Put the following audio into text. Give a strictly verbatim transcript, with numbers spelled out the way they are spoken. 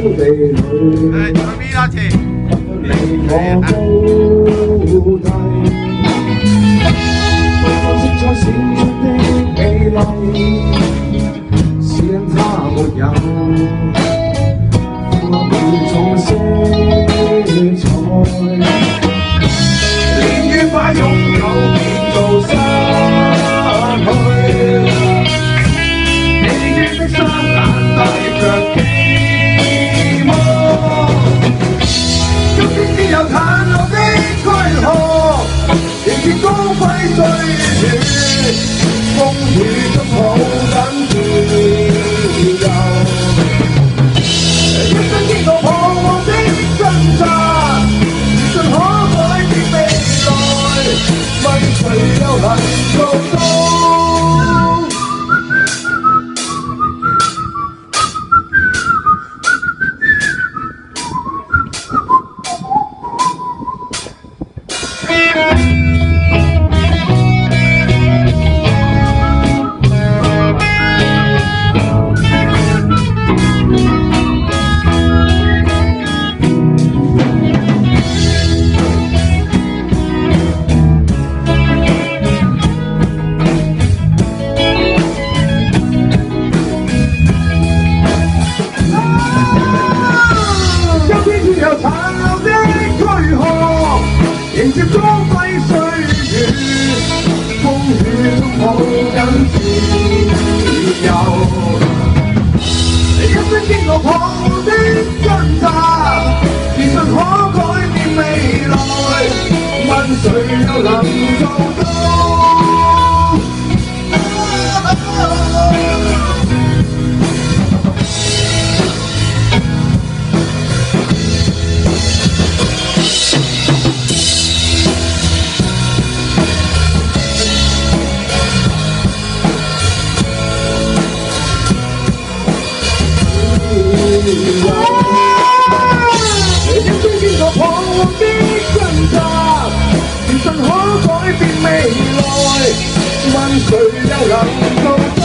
地裏， 誒，做邊一次？ 離我高低，色彩閃出的美麗，是因它沒有負荷變重色彩，年月快擁有變做失去，你於的雙眼帶着期望，今天只有殘留的軀殼，迎接光輝歲月，風雨中抱緊自由，一生經過彷徨的掙扎，自信可改變未來，問誰又能做到？迎接光輝歲月，風雨中抱緊自由，一生經過彷徨的掙扎，自信可改變未來，問誰又能做到？一生經過彷徨的掙扎，自信可改變未來，問誰又能做到？